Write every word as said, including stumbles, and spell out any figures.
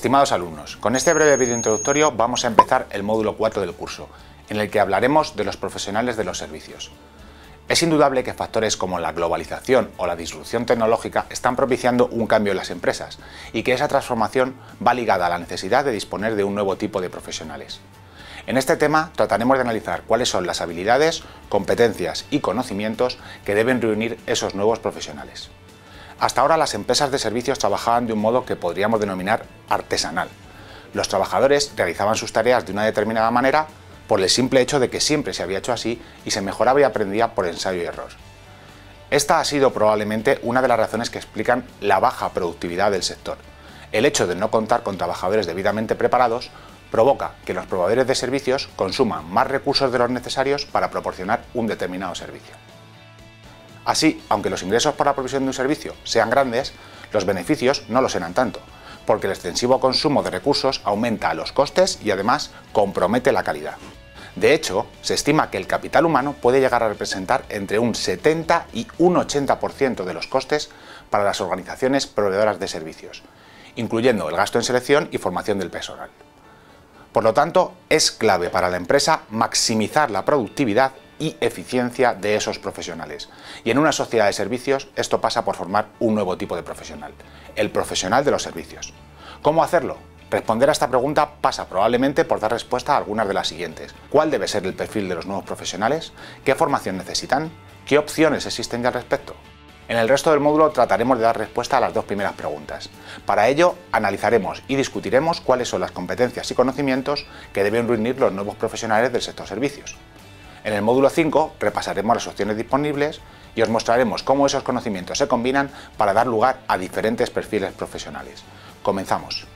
Estimados alumnos, con este breve vídeo introductorio vamos a empezar el módulo cuatro del curso, en el que hablaremos de los profesionales de los servicios. Es indudable que factores como la globalización o la disrupción tecnológica están propiciando un cambio en las empresas y que esa transformación va ligada a la necesidad de disponer de un nuevo tipo de profesionales. En este tema trataremos de analizar cuáles son las habilidades, competencias y conocimientos que deben reunir esos nuevos profesionales. Hasta ahora las empresas de servicios trabajaban de un modo que podríamos denominar artesanal. Los trabajadores realizaban sus tareas de una determinada manera por el simple hecho de que siempre se había hecho así y se mejoraba y aprendía por ensayo y error. Esta ha sido probablemente una de las razones que explican la baja productividad del sector. El hecho de no contar con trabajadores debidamente preparados provoca que los proveedores de servicios consuman más recursos de los necesarios para proporcionar un determinado servicio. Así, aunque los ingresos por la provisión de un servicio sean grandes, los beneficios no lo serán tanto, porque el extensivo consumo de recursos aumenta los costes y además compromete la calidad. De hecho, se estima que el capital humano puede llegar a representar entre un setenta y un ochenta por ciento de los costes para las organizaciones proveedoras de servicios, incluyendo el gasto en selección y formación del personal. Por lo tanto, es clave para la empresa maximizar la productividad y eficiencia de esos profesionales. Y en una sociedad de servicios esto pasa por formar un nuevo tipo de profesional, el profesional de los servicios. ¿Cómo hacerlo? Responder a esta pregunta pasa probablemente por dar respuesta a algunas de las siguientes. ¿Cuál debe ser el perfil de los nuevos profesionales? ¿Qué formación necesitan? ¿Qué opciones existen ya al respecto? En el resto del módulo trataremos de dar respuesta a las dos primeras preguntas. Para ello, analizaremos y discutiremos cuáles son las competencias y conocimientos que deben reunir los nuevos profesionales del sector servicios. En el módulo cinco repasaremos las opciones disponibles y os mostraremos cómo esos conocimientos se combinan para dar lugar a diferentes perfiles profesionales. Comenzamos.